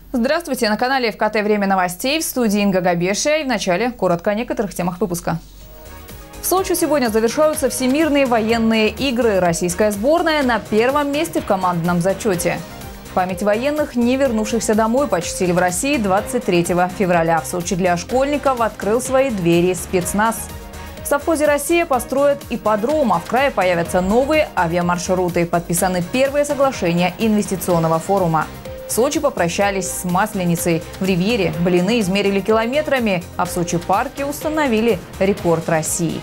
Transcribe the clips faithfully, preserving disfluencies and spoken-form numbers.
Здравствуйте! На канале эф ка тэ «Время новостей», в студии Инга Габешия. И в начале коротко о некоторых темах выпуска. В Сочи сегодня завершаются всемирные военные игры. Российская сборная на первом месте в командном зачете. Память военных, не вернувшихся домой, почтили в России двадцать третьего февраля. В Сочи для школьников открыл свои двери спецназ. В совхозе «Россия» построят ипподром, а в крае появятся новые авиамаршруты. Подписаны первые соглашения инвестиционного форума. В Сочи попрощались с Масленицей. В Ривьере блины измерили километрами, а в Сочи-парке установили рекорд России.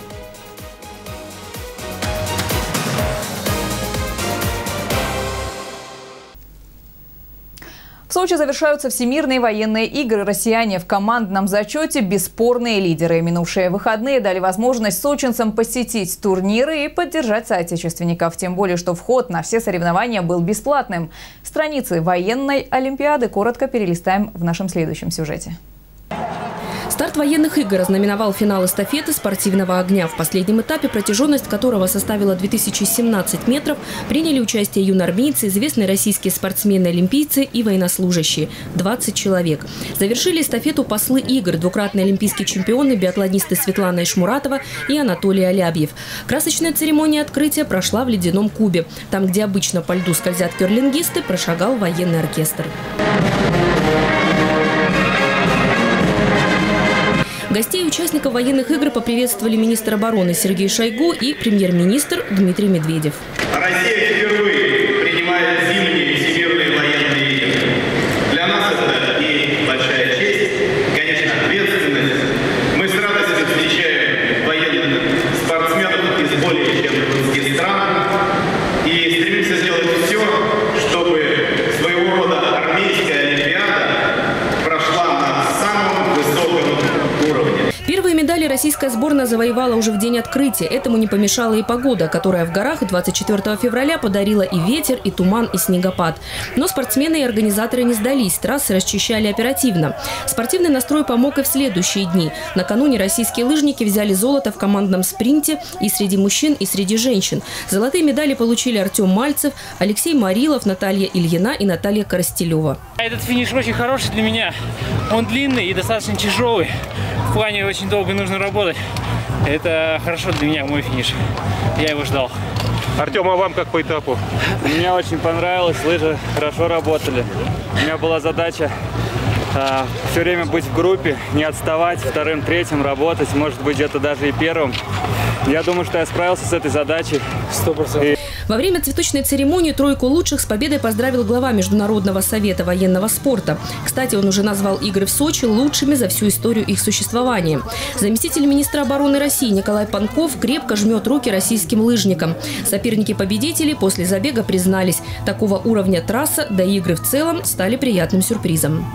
В Сочи завершаются всемирные военные игры. Россияне в командном зачете – бесспорные лидеры. Минувшие выходные дали возможность сочинцам посетить турниры и поддержать соотечественников. Тем более, что вход на все соревнования был бесплатным. Страницы военной олимпиады коротко перелистаем в нашем следующем сюжете. Старт военных игр ознаменовал финал эстафеты спортивного огня. В последнем этапе, протяженность которого составила две тысячи семнадцать метров, приняли участие юноармейцы, известные российские спортсмены-олимпийцы и военнослужащие – двадцать человек. Завершили эстафету послы игр, двукратные олимпийские чемпионы, биатлонисты Светлана Ишмуратова и Анатолий Алябьев. Красочная церемония открытия прошла в ледяном кубе. Там, где обычно по льду скользят керлингисты, прошагал военный оркестр. Гостей и участников военных игр поприветствовали министр обороны Сергей Шойгу и премьер-министр Дмитрий Медведев. Россия впервые принимает зимние всемирные военные игры. Для нас это и большая честь, конечно, ответственность. Мы с радостью встречаем военных спортсменов из более чем двадцати стран и стремимся сделать все, чтобы своего рода армейская олимпиада прошла на самом высоком уровне. Первые медали российская сборная завоевала уже в день открытия. Этому не помешала и погода, которая в горах двадцать четвёртого февраля подарила и ветер, и туман, и снегопад. Но спортсмены и организаторы не сдались. Трассы расчищали оперативно. Спортивный настрой помог и в следующие дни. Накануне российские лыжники взяли золото в командном спринте и среди мужчин, и среди женщин. Золотые медали получили Артем Мальцев, Алексей Марилов, Наталья Ильина и Наталья Коростелева. Этот финиш очень хороший для меня. Он длинный и достаточно тяжелый. В плане очень долго нужно работать. Это хорошо для меня, мой финиш. Я его ждал. Артем, а вам как по этапу? Мне очень понравилось, лыжи хорошо работали. У меня была задача а, все время быть в группе, не отставать, вторым, третьим работать, может быть, где-то даже и первым. Я думаю, что я справился с этой задачей. Сто процентов. Во время цветочной церемонии тройку лучших с победой поздравил глава Международного совета военного спорта. Кстати, он уже назвал игры в Сочи лучшими за всю историю их существования. Заместитель министра обороны России Николай Панков крепко жмет руки российским лыжникам. Соперники победителей после забега признались, такого уровня трасса, да и игры в целом стали приятным сюрпризом.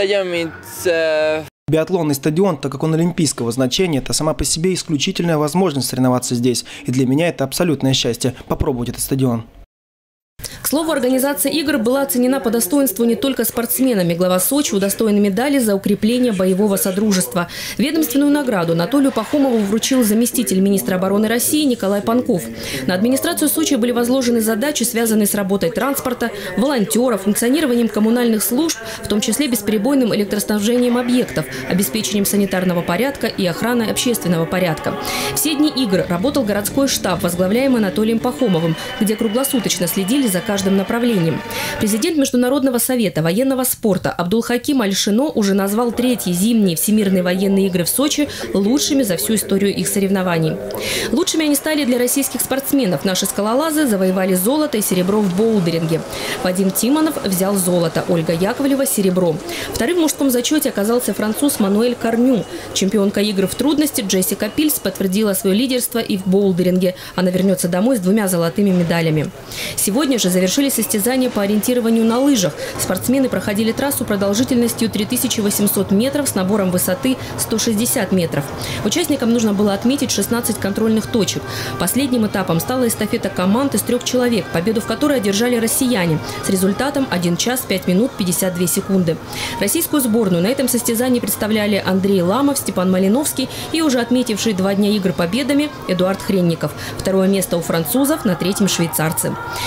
Биатлонный стадион, так как он олимпийского значения, это сама по себе исключительная возможность соревноваться здесь. И для меня это абсолютное счастье – попробовать этот стадион. К слову, организация игр была оценена по достоинству не только спортсменами. Глава Сочи удостоен медали за укрепление боевого содружества. Ведомственную награду Анатолию Пахомову вручил заместитель министра обороны России Николай Панков. На администрацию Сочи были возложены задачи, связанные с работой транспорта, волонтеров, функционированием коммунальных служб, в том числе бесперебойным электроснабжением объектов, обеспечением санитарного порядка и охраной общественного порядка. Все дни игр работал городской штаб, возглавляемый Анатолием Пахомовым, где круглосуточно следили за каждым направлением. Президент Международного совета военного спорта Абдулхаким Аль-Шино уже назвал третьи зимние всемирные военные игры в Сочи лучшими за всю историю их соревнований. Лучшими они стали для российских спортсменов. Наши скалолазы завоевали золото и серебро в боулдеринге. Вадим Тимонов взял золото, Ольга Яковлева – серебро. Вторым в мужском зачете оказался француз Мануэль Карню. Чемпионка игр в трудности Джессика Пильс подтвердила свое лидерство и в боулдеринге. Она вернется домой с двумя золотыми медалями. Сегодня же завершили состязания по ориентированию на лыжах. Спортсмены проходили трассу продолжительностью три тысячи восемьсот метров с набором высоты сто шестьдесят метров. Участникам нужно было отметить шестнадцать контрольных точек. Последним этапом стала эстафета команд из трех человек, победу в которой одержали россияне с результатом один час пять минут пятьдесят две секунды. Российскую сборную на этом состязании представляли Андрей Ламов, Степан Малиновский и уже отметивший два дня игр победами Эдуард Хренников. Второе место у французов, на третьем швейцарцы. Разбор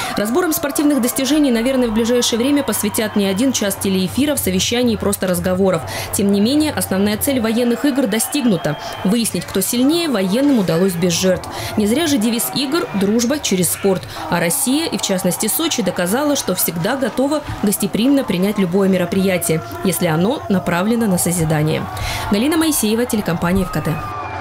Разборам спортивных достижений, наверное, в ближайшее время посвятят не один час телеэфиров, совещаний и просто разговоров. Тем не менее, основная цель военных игр достигнута. Выяснить, кто сильнее, военным удалось без жертв. Не зря же девиз игр – дружба через спорт. А Россия, и в частности Сочи, доказала, что всегда готова гостеприимно принять любое мероприятие, если оно направлено на созидание. Галина Моисеева, телекомпания эф ка тэ.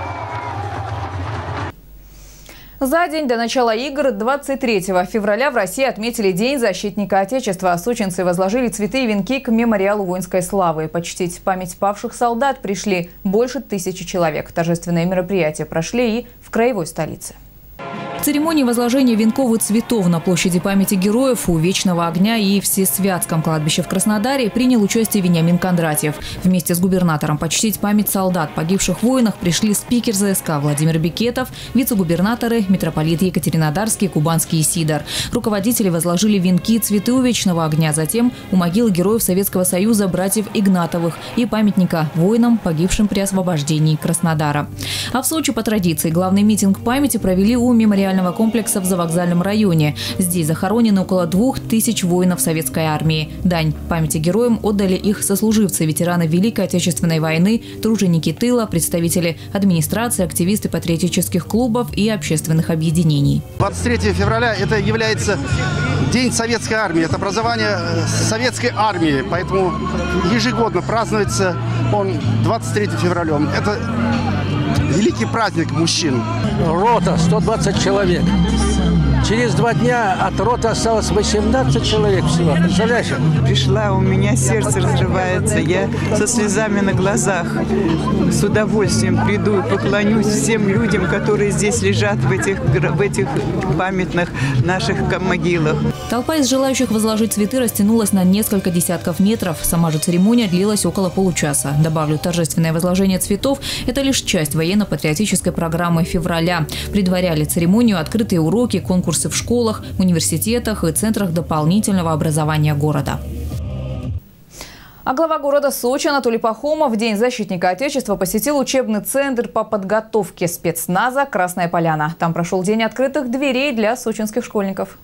За день до начала игр двадцать третьего февраля в России отметили День защитника Отечества. Сочинцы возложили цветы и венки к мемориалу воинской славы. Почтить память павших солдат пришли больше тысячи человек. Торжественные мероприятия прошли и в краевой столице. В церемонии возложения венков и цветов на площади памяти героев у Вечного огня и Всесвятском кладбище в Краснодаре принял участие Вениамин Кондратьев. Вместе с губернатором почтить память солдат, погибших в войнах, пришли спикер зэ эс ка Владимир Бекетов, вице-губернаторы, митрополит Екатеринодарский, Кубанский Сидор. Руководители возложили венки и цветы у Вечного огня, затем у могилы героев Советского Союза братьев Игнатовых и памятника воинам, погибшим при освобождении Краснодара. А в Сочи по традиции главный митинг памяти провели у мемориального комплекса в Завокзальном районе. Здесь захоронены около двух тысяч воинов советской армии. Дань памяти героям отдали их сослуживцы, ветераны Великой Отечественной войны, труженики тыла, представители администрации, активисты патриотических клубов и общественных объединений. двадцать третьего февраля это является День Советской армии, это образование Советской армии, поэтому ежегодно празднуется он двадцать третьего февраля. Это великий праздник мужчин. Рота сто двадцать человек. Через два дня от роты осталось восемнадцать человек всего. Представляешь? Пришла, у меня сердце разрывается. Я со слезами на глазах с удовольствием приду и поклонюсь всем людям, которые здесь лежат в этих, в этих памятных наших могилах. Толпа из желающих возложить цветы растянулась на несколько десятков метров. Сама же церемония длилась около получаса. Добавлю, торжественное возложение цветов – это лишь часть военно-патриотической программы февраля. Предваряли церемонию открытые уроки, конкурсы в школах, университетах и центрах дополнительного образования города. А глава города Сочи Анатолий Пахомов в День защитника Отечества посетил учебный центр по подготовке спецназа «Красная Поляна». Там прошел день открытых дверей для сочинских школьников.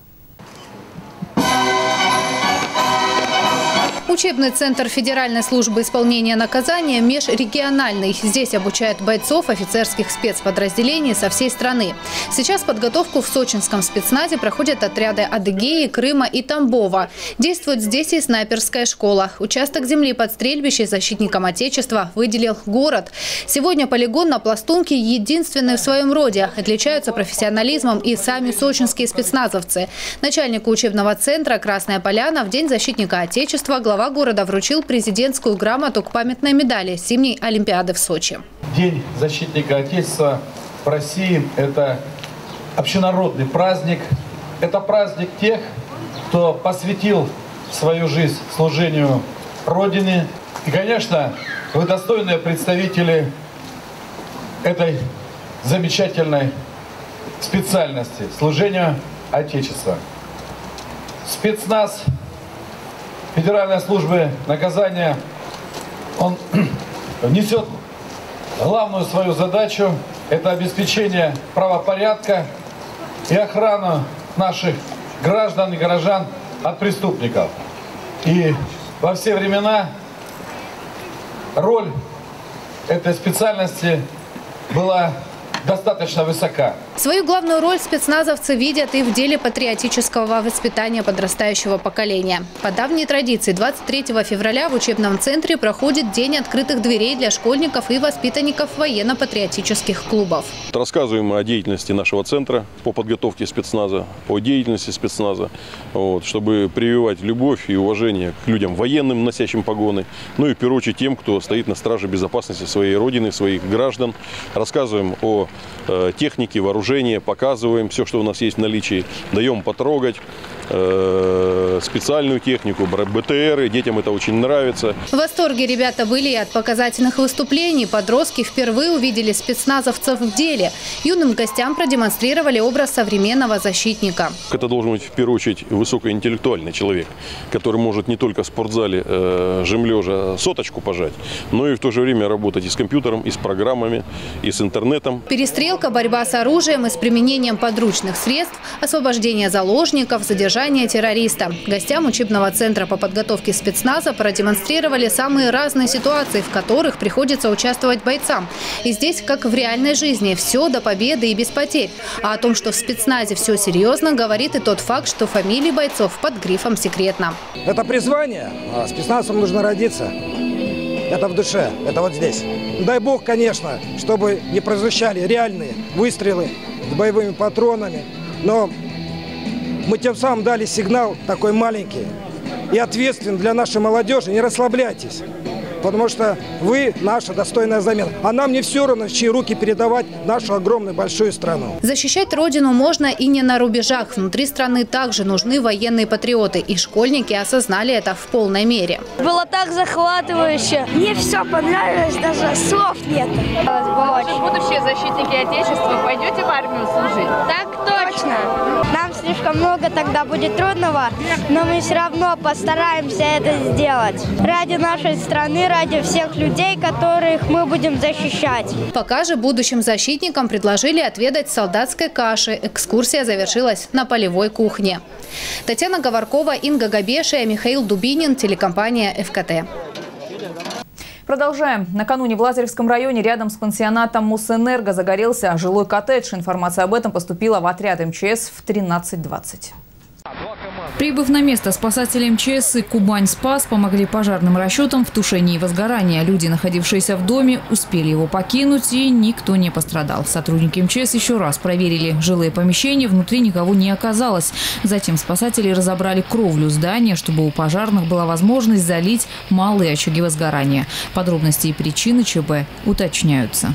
Учебный центр Федеральной службы исполнения наказания межрегиональный. Здесь обучают бойцов офицерских спецподразделений со всей страны. Сейчас подготовку в сочинском спецназе проходят отряды Адыгеи, Крыма и Тамбова. Действует здесь и снайперская школа. Участок земли под стрельбище защитникам Отечества выделил город. Сегодня полигон на Пластунке единственный в своем роде. Отличаются профессионализмом и сами сочинские спецназовцы. Начальнику учебного центра «Красная Поляна» в День защитника Отечества глава города вручил президентскую грамоту к памятной медали зимней Олимпиады в Сочи. День защитника Отечества в России – это общенародный праздник. Это праздник тех, кто посвятил свою жизнь служению Родине. И, конечно, вы достойные представители этой замечательной специальности – служения Отечества. Спецназ Федеральной службы наказания, он несет главную свою задачу – это обеспечение правопорядка и охрану наших граждан и горожан от преступников. И во все времена роль этой специальности была достаточно высока. Свою главную роль спецназовцы видят и в деле патриотического воспитания подрастающего поколения. По давней традиции двадцать третьего февраля в учебном центре проходит День открытых дверей для школьников и воспитанников военно-патриотических клубов. Рассказываем о деятельности нашего центра по подготовке спецназа, о деятельности спецназа, вот, чтобы прививать любовь и уважение к людям военным, носящим погоны, ну и в первую очередь тем, кто стоит на страже безопасности своей родины, своих граждан. Рассказываем о э, технике, вооружении, показываем все, что у нас есть в наличии, даем потрогать, э, специальную технику, бэ тэ эры. Детям это очень нравится. В восторге ребята были и от показательных выступлений. Подростки впервые увидели спецназовцев в деле. Юным гостям продемонстрировали образ современного защитника. Это должен быть в первую очередь высокоинтеллектуальный человек, который может не только в спортзале э, жим-лежа соточку пожать, но и в то же время работать и с компьютером, и с программами, и с интернетом. Перестрелка, борьба с оружием и с применением подручных средств, освобождение заложников, задержание террориста. Гостям учебного центра по подготовке спецназа продемонстрировали самые разные ситуации, в которых приходится участвовать бойцам. И здесь, как в реальной жизни, все до победы и без потерь. А о том, что в спецназе все серьезно, говорит и тот факт, что фамилии бойцов под грифом «секретно». Это призвание, а спецназом нужно родиться. Это в душе, это вот здесь. Дай бог, конечно, чтобы не прозвучали реальные выстрелы с боевыми патронами. Но мы тем самым дали сигнал такой маленький и ответственный для нашей молодежи. Не расслабляйтесь, потому что вы наша достойная замена. А нам не все равно, в чьи руки передавать нашу огромную большую страну. Защищать родину можно и не на рубежах. Внутри страны также нужны военные патриоты. И школьники осознали это в полной мере. Было так захватывающе. Мне все понравилось, даже слов нет. Вы будущие защитники Отечества, пойдете в армию служить? Так точно. Нам слишком много тогда будет трудного, но мы все равно постараемся это сделать. Ради нашей страны, ради всех людей, которых мы будем защищать. Пока же будущим защитникам предложили отведать солдатской каши. Экскурсия завершилась на полевой кухне. Татьяна Говоркова, Инга Габешия, Михаил Дубинин, телекомпания эф ка тэ. Продолжаем. Накануне в Лазаревском районе рядом с пансионатом Мосэнерго загорелся жилой коттедж. Информация об этом поступила в отряд эм че эс в тринадцать двадцать. Прибыв на место, спасатели эм че эс и «Кубань-Спас» помогли пожарным расчетам в тушении возгорания. Люди, находившиеся в доме, успели его покинуть, и никто не пострадал. Сотрудники эм че эс еще раз проверили жилые помещения, внутри никого не оказалось. Затем спасатели разобрали кровлю здания, чтобы у пожарных была возможность залить малые очаги возгорания. Подробности и причины че бэ уточняются.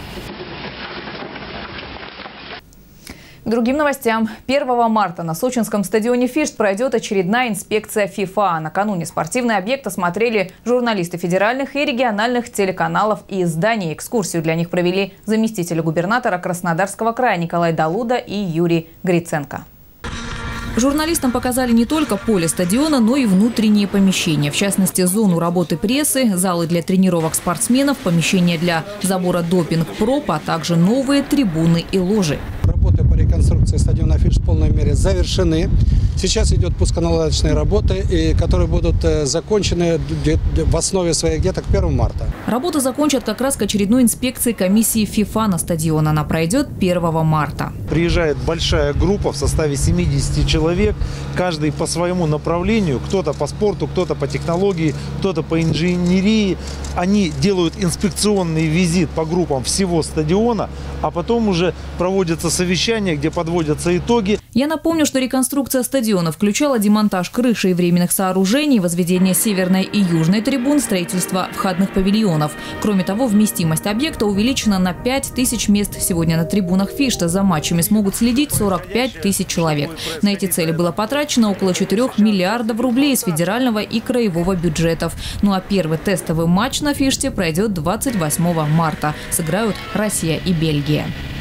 К другим новостям. первого марта на сочинском стадионе «Фишт» пройдет очередная инспекция ФИФА. Накануне спортивный объект осмотрели журналисты федеральных и региональных телеканалов и изданий. Экскурсию для них провели заместители губернатора Краснодарского края Николай Далуда и Юрий Гриценко. Журналистам показали не только поле стадиона, но и внутренние помещения. В частности, зону работы прессы, залы для тренировок спортсменов, помещения для забора допинг-проб, а также новые трибуны и ложи. Работы по реконструкции стадиона «Фишт» в полной мере завершены. Сейчас идет пусконаладочные работы, и которые будут закончены в основе своей где-то к первому марта. Работу закончат как раз к очередной инспекции комиссии ФИФА на стадион. Она пройдет первого марта. Приезжает большая группа в составе семидесяти человек, каждый по своему направлению, кто-то по спорту, кто-то по технологии, кто-то по инженерии. Они делают инспекционный визит по группам всего стадиона, а потом уже проводятся совещания, где подводятся итоги. Я напомню, что реконструкция стадиона включала демонтаж крыши и временных сооружений, возведение северной и южной трибун, строительство входных павильонов. Кроме того, вместимость объекта увеличена на пять тысяч мест. Сегодня на трибунах «Фишта» за матчами смогут следить сорок пять тысяч человек. На эти цели было потрачено около четырёх миллиардов рублей из федерального и краевого бюджетов. Ну а первый тестовый матч на «Фиште» пройдет двадцать восьмого марта. Сыграют Россия и Бельгия.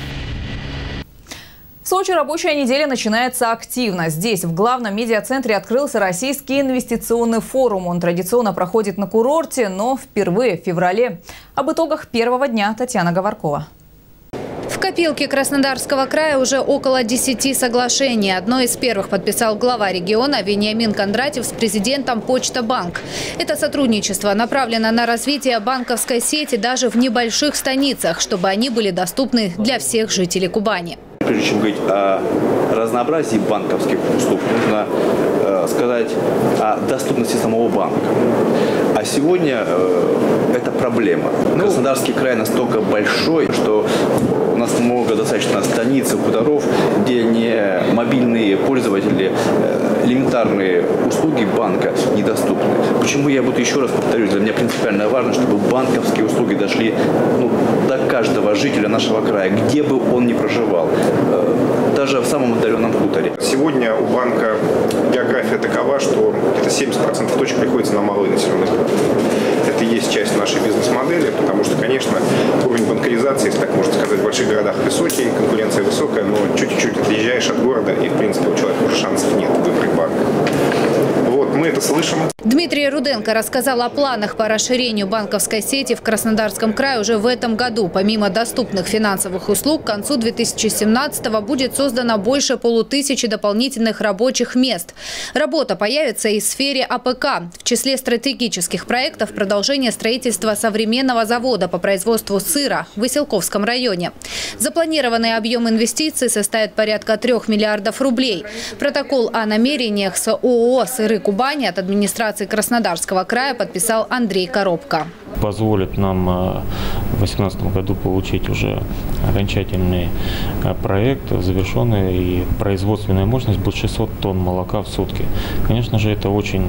В Сочи рабочая неделя начинается активно. Здесь, в главном медиацентре, открылся Российский инвестиционный форум. Он традиционно проходит на курорте, но впервые в феврале. Об итогах первого дня Татьяна Говоркова. В копилке Краснодарского края уже около десяти соглашений. Одно из первых подписал глава региона Вениамин Кондратьев с президентом Почта Банк. Это сотрудничество направлено на развитие банковской сети даже в небольших станицах, чтобы они были доступны для всех жителей Кубани. Прежде чем говорить о разнообразии банковских услуг, нужно э, сказать о доступности самого банка. А сегодня э, это проблема. Краснодарский край настолько большой, что у нас нас много достаточно станиц и хуторов, где не мобильные пользователи, элементарные услуги банка недоступны. Почему я буду еще раз повторюсь, для меня принципиально важно, чтобы банковские услуги дошли ну, до каждого жителя нашего края, где бы он ни проживал, даже в самом отдаленном хуторе. Сегодня у банка география такова, что где-то семьдесят процентов точек приходится на малые населенные пункты. Это и есть часть нашей бизнес-модели, потому что, конечно, уровень банкаризации, если так можно сказать, в больших городах высокий, конкуренция высокая, но чуть-чуть отъезжаешь от города, и, в принципе, у человека уже шансов нет выбрать банк. Вот, мы это слышим. Дмитрий Руденко рассказал о планах по расширению банковской сети в Краснодарском крае уже в этом году. Помимо доступных финансовых услуг, к концу две тысячи семнадцатого будет создано больше полутысячи дополнительных рабочих мест. Работа появится и в сфере А П К. В числе стратегических проектов продолжение строительства современного завода по производству сыра в Выселковском районе. Запланированный объем инвестиций составит порядка трех миллиардов рублей. Протокол о намерениях с О О О «Сыры Кубани» от администрации Краснодарского края подписал Андрей Коробко. Позволит нам в две тысячи восемнадцатом году получить уже окончательный проект, завершенный, и производственная мощность будет шестьсот тонн молока в сутки. Конечно же, это очень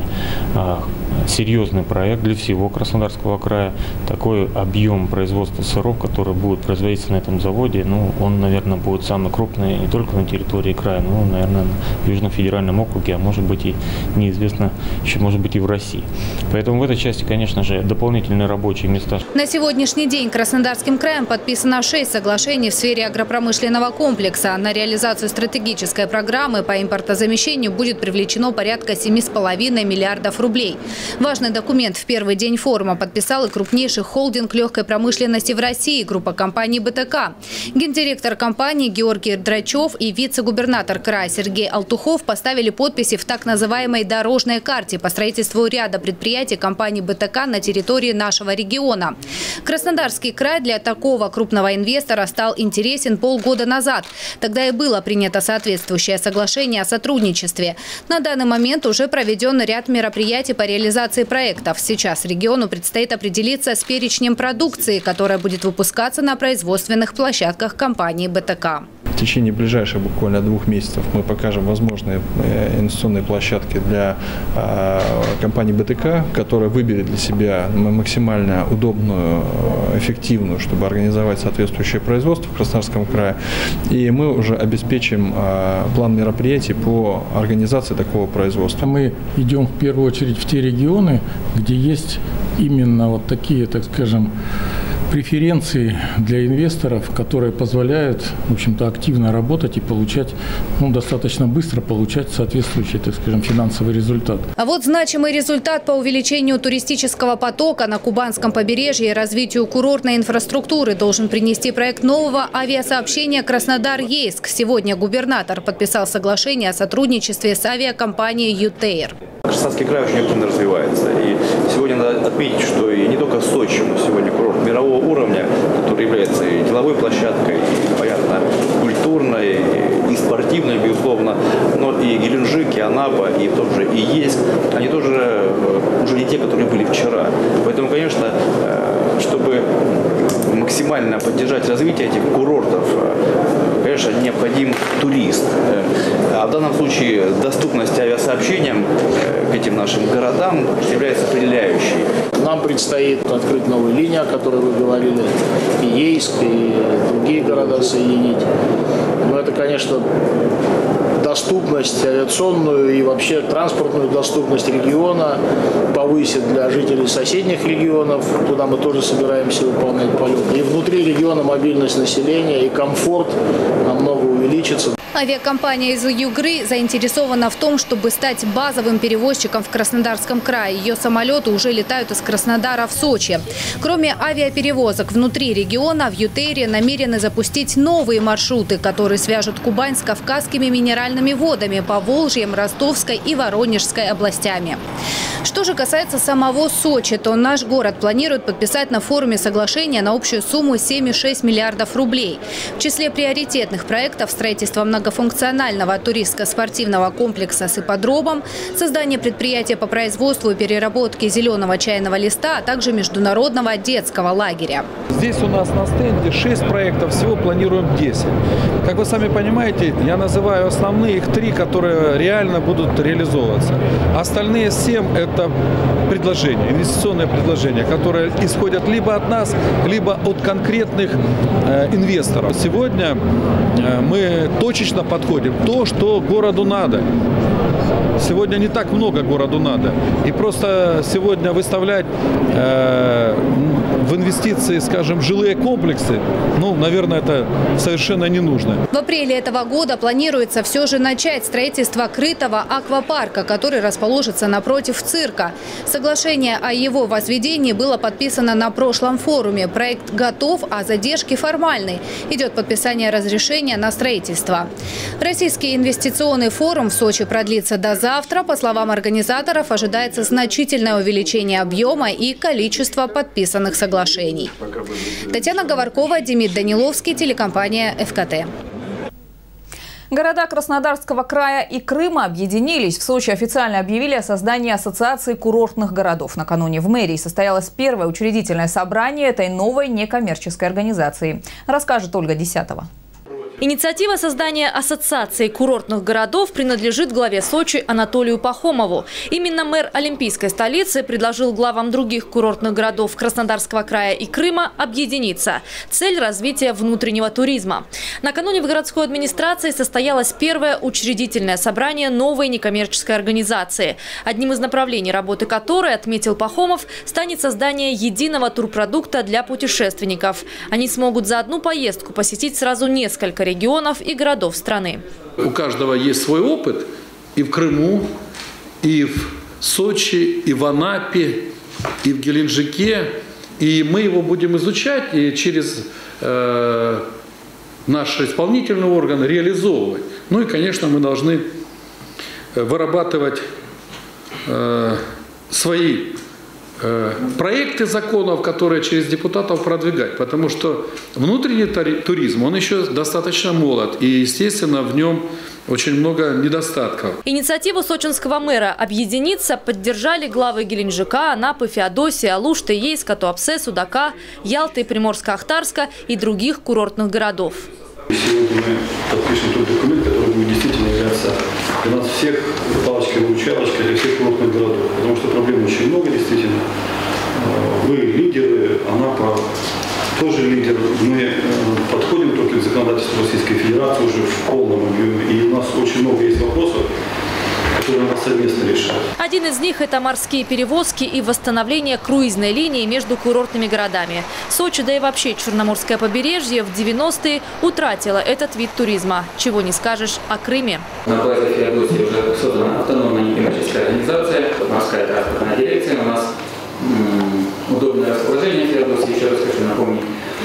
серьезный проект для всего Краснодарского края. Такой объем производства сыров, который будет производиться на этом заводе, ну, он, наверное, будет самый крупный не только на территории края, но, наверное, в Южном федеральном округе, а может быть и неизвестно, еще может быть и в России. Поэтому в этой части, конечно же, дополнительные рабочие места. На сегодняшний день Краснодарским краем подписано шесть соглашений в сфере агропромышленного комплекса. На реализацию стратегической программы по импортозамещению будет привлечено порядка семи с половиной миллиардов рублей. Важный документ в первый день форума подписал и крупнейший холдинг легкой промышленности в России, группа компаний Б Т К. Гендиректор компании Георгий Драчев и вице-губернатор края Сергей Алтухов поставили подписи в так называемой дорожной карте по строительству ряда предприятий компании Б Т К на территории нашего региона. Краснодарский край для такого крупного инвестора стал интересен полгода назад. Тогда и было принято соответствующее соглашение о сотрудничестве. На данный момент уже проведен ряд мероприятий по реализации проектов. Сейчас региону предстоит определиться с перечнем продукции, которая будет выпускаться на производственных площадках компании Б Т К. В течение ближайших буквально двух месяцев мы покажем возможные инвестиционные площадки для э, компании Б Т К, которая выберет для себя максимально удобную, эффективную, чтобы организовать соответствующее производство в Краснодарском крае. И мы уже обеспечим э, план мероприятий по организации такого производства. Мы идем в первую очередь в те регионы, где есть именно вот такие, так скажем, преференции для инвесторов, которые позволяют, в общем-то, активно работать и получать, ну, достаточно быстро получать соответствующий, так скажем, финансовый результат. А вот значимый результат по увеличению туристического потока на Кубанском побережье и развитию курортной инфраструктуры должен принести проект нового авиасообщения Краснодар-Ейск. Сегодня губернатор подписал соглашение о сотрудничестве с авиакомпанией «Ютейр». Краснодарский край очень активно развивается. И сегодня надо отметить, что и не только Сочи, но сегодня курорт мирового уровня, который является и деловой площадкой, и, понятно, культурной, и спортивной, безусловно, но и Геленджик, и Анапа, и тот же и Ейск, они тоже уже не те, которые были вчера. Поэтому, конечно, чтобы максимально поддержать развитие этих курортов, конечно, необходим турист. А в данном случае доступность авиасообщениям к этим нашим городам является определяющей. Нам предстоит открыть новую линию, о которой вы говорили, и Ейск, и другие города соединить. Но это, конечно, доступность авиационную и вообще транспортную доступность региона повысит для жителей соседних регионов, куда мы тоже собираемся выполнять полеты. И внутри региона мобильность населения и комфорт намного увеличится. Авиакомпания из Югры заинтересована в том, чтобы стать базовым перевозчиком в Краснодарском крае. Ее самолеты уже летают из Краснодара в Сочи. Кроме авиаперевозок внутри региона, в Ютейре намерены запустить новые маршруты, которые свяжут Кубань с Кавказскими минеральными водами, Поволжьем, Ростовской и Воронежской областями. Что же касается самого Сочи, то наш город планирует подписать на форуме соглашение на общую сумму семь и шесть миллиардов рублей. В числе приоритетных проектов строительства многоэтажных многофункционального туристско-спортивного комплекса с ипподромом, создание предприятия по производству и переработке зеленого чайного листа, а также международного детского лагеря. Здесь у нас на стенде шесть проектов, всего планируем десять. Как вы сами понимаете, я называю основные, их три, которые реально будут реализовываться. Остальные семь – это предложения, инвестиционные предложения, которые исходят либо от нас, либо от конкретных э, инвесторов. Сегодня э, мы точечно подходим то, что городу надо. Сегодня не так много городу надо. И просто сегодня выставлять э, в инвестиции, скажем, жилые комплексы, ну, наверное, это совершенно не нужно. В апреле этого года планируется все же начать строительство крытого аквапарка, который расположится напротив цирка. Соглашение о его возведении было подписано на прошлом форуме. Проект готов, а задержки формальны. Идет подписание разрешения на строительство. Российский инвестиционный форум в Сочи продлится до завтра. По словам организаторов, ожидается значительное увеличение объема и количества подписанных соглашений. Татьяна Говоркова, Демид Даниловский, телекомпания эф ка тэ. Города Краснодарского края и Крыма объединились. В Сочи официально объявили о создании Ассоциации курортных городов. Накануне в мэрии состоялось первое учредительное собрание этой новой некоммерческой организации. Расскажет Ольга Десятова. Инициатива создания Ассоциации курортных городов принадлежит главе Сочи Анатолию Пахомову. Именно мэр олимпийской столицы предложил главам других курортных городов Краснодарского края и Крыма объединиться. Цель – развития внутреннего туризма. Накануне в городской администрации состоялось первое учредительное собрание новой некоммерческой организации. Одним из направлений работы которой, отметил Пахомов, станет создание единого турпродукта для путешественников. Они смогут за одну поездку посетить сразу несколько регионов и городов страны. У каждого есть свой опыт и в Крыму, и в Сочи, и в Анапе, и в Геленджике. И мы его будем изучать и через э, наш исполнительный орган реализовывать. Ну и, конечно, мы должны вырабатывать э, свои проекты законов, которые через депутатов продвигать, потому что внутренний туризм, он еще достаточно молод, и, естественно, в нем очень много недостатков. Инициативу сочинского мэра объединиться поддержали главы Геленджика, Анапы, Феодосии, Алушты, Ейска, Туапсе, Судака, Ялты, Приморско-Ахтарска и других курортных городов. Сегодня мы подпишем тот документ, который будет действительно являться для нас всех палочкой-выручалочкой для всех курортных городов. Потому что проблем очень много, действительно. Мы лидеры, Анапа тоже лидер. Мы подходим только к законодательству Российской Федерации уже в полном объеме. И у нас очень много есть вопросов, которые надо совместно решать. Один из них – это морские перевозки и восстановление круизной линии между курортными городами. Сочи, да и вообще Черноморское побережье в девяностые утратило этот вид туризма. Чего не скажешь о Крыме. На базе Феодосии уже создана автономная некоммерческая организация, морская транспортная дирекция. У нас удобное расположение Феодосии, еще раз хочу напомнить.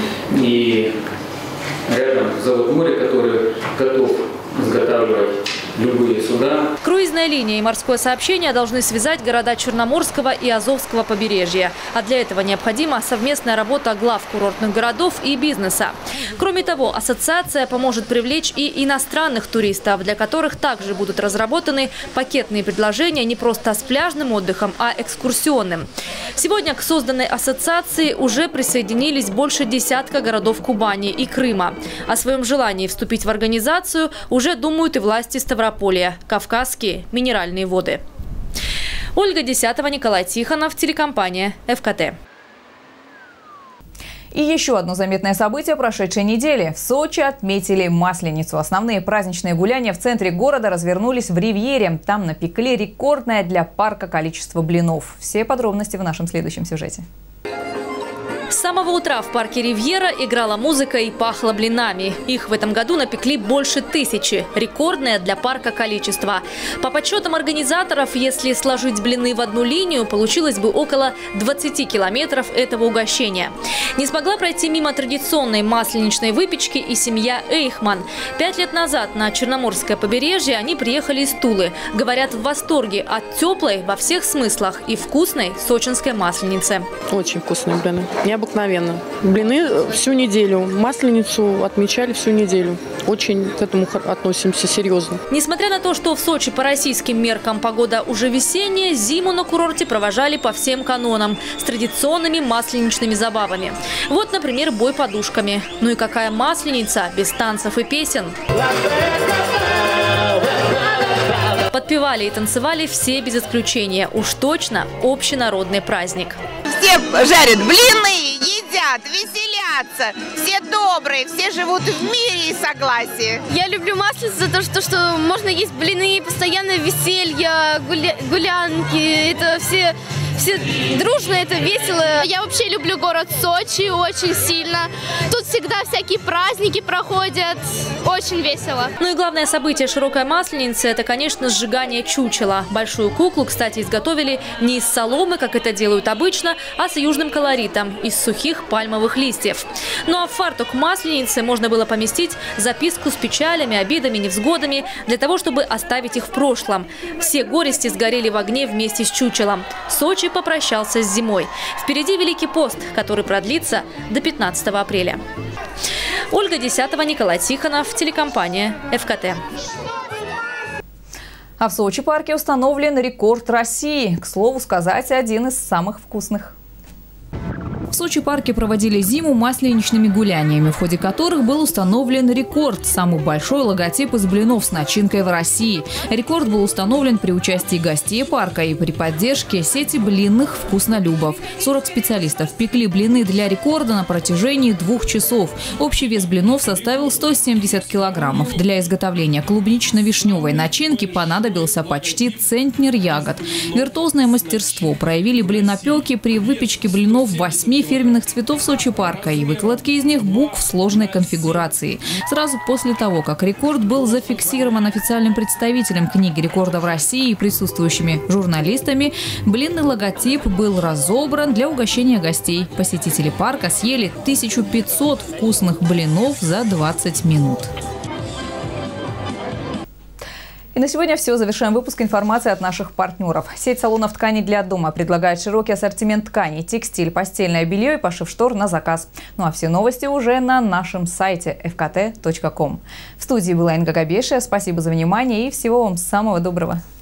И рядом завод моря, который готов изготавливать любые суда. Круизная линия и морское сообщение должны связать города Черноморского и Азовского побережья. А для этого необходима совместная работа глав курортных городов и бизнеса. Кроме того, ассоциация поможет привлечь и иностранных туристов, для которых также будут разработаны пакетные предложения не просто с пляжным отдыхом, а экскурсионным. Сегодня к созданной ассоциации уже присоединились больше десятка городов Кубани и Крыма. О своем желании вступить в организацию уже думают и власти Ставрополья. Кавказские минеральные воды. Ольга Десятова, Николай Тихонов, телекомпания эф ка тэ. И еще одно заметное событие прошедшей недели. В Сочи отметили Масленицу. Основные праздничные гуляния в центре города развернулись в Ривьере. Там напекли рекордное для парка количество блинов. Все подробности в нашем следующем сюжете. С самого утра в парке Ривьера играла музыка и пахло блинами. Их в этом году напекли больше тысячи. Рекордное для парка количество. По подсчетам организаторов, если сложить блины в одну линию, получилось бы около двадцати километров этого угощения. Не смогла пройти мимо традиционной масленичной выпечки и семья Эйхман. Пять лет назад на Черноморское побережье они приехали из Тулы. Говорят, в восторге от теплой во всех смыслах и вкусной сочинской масленицы. Очень вкусные блины. Я необыкновенно. Блины всю неделю, Масленицу отмечали всю неделю. Очень к этому относимся серьезно. Несмотря на то, что в Сочи по российским меркам погода уже весенняя, зиму на курорте провожали по всем канонам с традиционными масленичными забавами. Вот, например, бой подушками. Ну и какая масленица без танцев и песен? Подпевали и танцевали все без исключения. Уж точно общенародный праздник. Все жарят блины, едят, веселятся. Все добрые, все живут в мире и согласии. Я люблю Масленицу за то, что, что можно есть блины, постоянное веселье, гуля гулянки. Это все... Все дружно, это весело. Я вообще люблю город Сочи очень сильно. Тут всегда всякие праздники проходят. Очень весело. Ну и главное событие широкой Масленицы – это, конечно, сжигание чучела. Большую куклу, кстати, изготовили не из соломы, как это делают обычно, а с южным колоритом – из сухих пальмовых листьев. Ну а в фартук Масленицы можно было поместить записку с печалями, обидами, невзгодами, для того, чтобы оставить их в прошлом. Все горести сгорели в огне вместе с чучелом. Сочи попрощался с зимой. Впереди Великий пост, который продлится до пятнадцатого апреля. Ольга Десятова, Николай Тихонов, телекомпания эф ка тэ. А в Сочи парке установлен рекорд России. К слову сказать, один из самых вкусных. В Сочи парке проводили зиму масленичными гуляниями, в ходе которых был установлен рекорд – самый большой логотип из блинов с начинкой в России. Рекорд был установлен при участии гостей парка и при поддержке сети блинных вкуснолюбов. сорок специалистов пекли блины для рекорда на протяжении двух часов. Общий вес блинов составил сто семьдесят килограммов. Для изготовления клубнично-вишневой начинки понадобился почти центнер ягод. Виртуозное мастерство проявили блинопеки при выпечке блинов восьми фирменных цветов Сочи парка и выкладки из них букв сложной конфигурации. Сразу после того, как рекорд был зафиксирован официальным представителем книги рекордов России и присутствующими журналистами, блинный логотип был разобран для угощения гостей. Посетители парка съели тысячу пятьсот вкусных блинов за двадцать минут. И на сегодня все. Завершаем выпуск информации от наших партнеров. Сеть салонов тканей для дома предлагает широкий ассортимент тканей, текстиль, постельное белье и пошив штор на заказ. Ну а все новости уже на нашем сайте эф ка тэ точка ком. В студии была Инга Габешия. Спасибо за внимание и всего вам самого доброго.